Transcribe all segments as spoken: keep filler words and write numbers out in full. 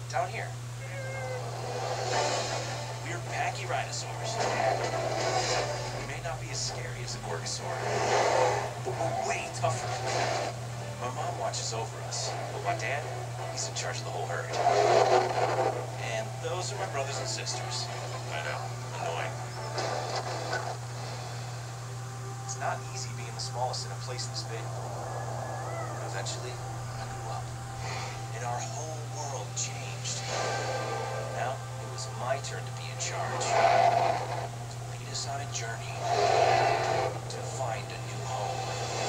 down here. We're Pachyrhinosaurs. We may not be as scary as a Gorgosaur, but we're way tougher. My mom watches over us, but my dad, he's in charge of the whole herd. And those are my brothers and sisters. I know, annoying. It's not easy being the smallest in a place this big. But eventually, I grew up. And our whole world changed. Now, it was my turn to be in charge. To lead us on a journey to find a new home.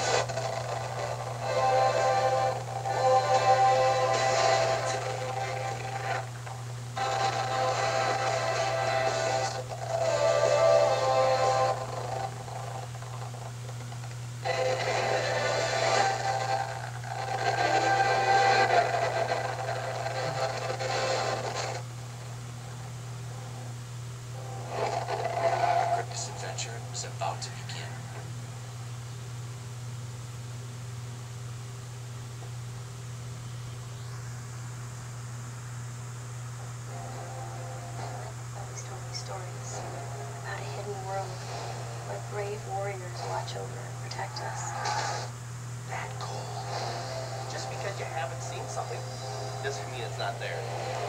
Was about to begin. Always told me stories about a hidden world where brave warriors watch over and protect us. That cool. Just because you haven't seen something doesn't mean it's not there.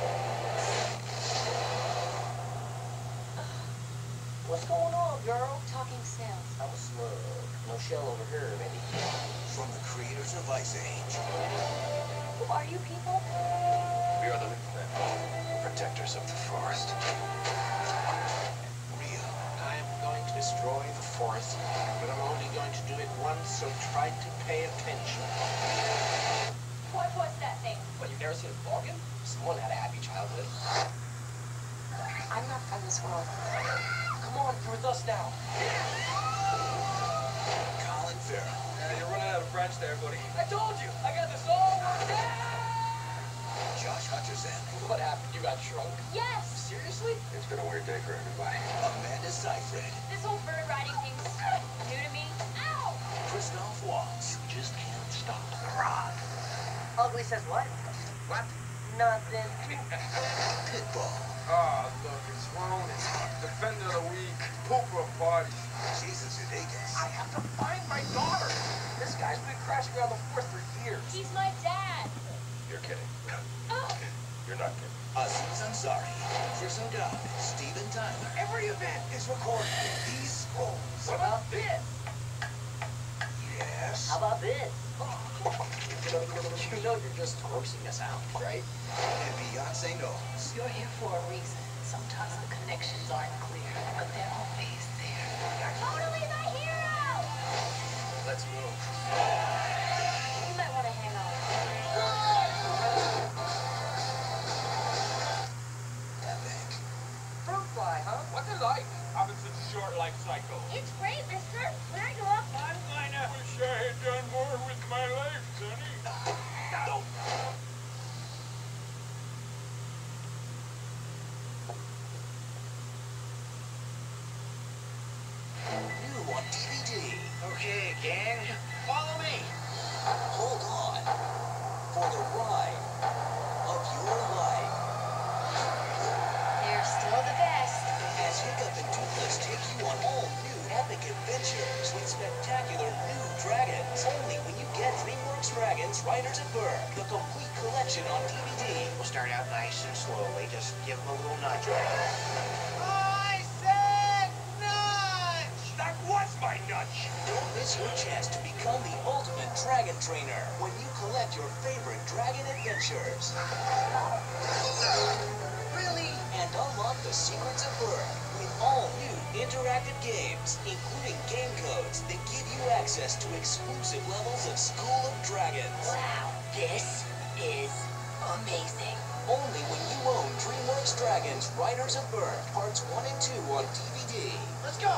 What's going on, girl? Talking sales. I'm a slug. No shell over here, baby. From the creators of Ice Age. Who are you people? We are the Leafmen, protectors of the forest. Rio, I am going to destroy the forest, but I'm only going to do it once, so try to pay attention. What was that thing? What, you've never seen a bargain? Someone had a happy childhood. I'm not from this world. Come on, you're with us now. Colin Farrell. Yeah, you're running out of French there, buddy. I told you, I got this all worked out. Josh Hutcherson. What happened? You got shrunk? Yes! Seriously? It's been a weird day for everybody. Amanda Seyfried. This whole bird riding thing's new to me. Ow! Christoph Waltz. You just can't stop the rod. Ugly says what? What? Nothing. Pitbull. Ah, look, it's Ronan. Defender of the week. Pooper of parties. Jason Sudeikis. I have to find my daughter. This guy's been crashing around the forest for years. He's my dad. You're kidding. Oh. You're not kidding. Aziz Ansari. Chris O'Dowd. Steven Tyler. Every event is recorded in these scrolls. What about this? Yes. How about this? You know you're just grossing us out, right? And Beyonce knows. You're here for a reason. Sometimes the connections aren't clear, but they're always there. You're totally my hero! Let's move. You might want to hang on. Epic. Fruit fly, huh? What's it like? Having such a short life cycle. It's great, mister. When I grow up, I'm gonna wish I had done more with my life, Sonny. No. New on D V D. Okay, gang, follow me. Hold on for the ride of your life. they're still the best. As Hiccup and Toothless take you on all new epic adventures with spectacular new dragons. Only when you get DreamWorks Dragons Riders of Berg, the complete collection on D V D. We'll start out nice and slowly. Just give them a little nudge. I said nudge! That was my nudge! Don't miss your chance to become the ultimate dragon trainer when you collect your favorite dragon adventures. Really? And unlock the secrets of Berg with all new interactive games, including game codes that give you access to exclusive levels of School of Dragons. Wow, this is amazing. Only when you own DreamWorks Dragons Riders of Berg, parts one and two on D V D. Let's go.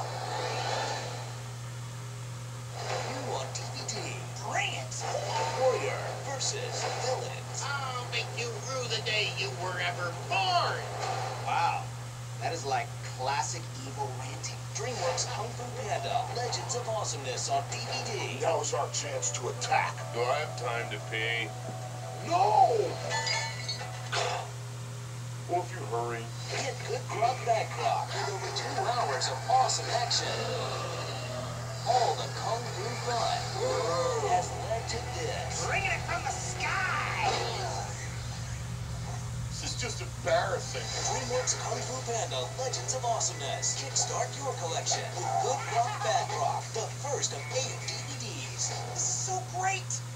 New on D V D. Bring it! Warrior versus Villains. I'll make you rue the day you were ever born. Wow, that is like classic evil ranting. DreamWorks Kung Fu Panda, Legends of Awesomeness on D V D. Now's our chance to attack. Do I have time to pee? No! Well, if you hurry. Get Good Croc Bad Croc with over two hours of awesome action. All the Kung Fu fun has led to this. Bringing it from the sky! This is just embarrassing. DreamWorks Kung Fu Panda Legends of Awesomeness. Kickstart your collection with Good Croc Bad Croc, the first of eight D V Ds. This is so great!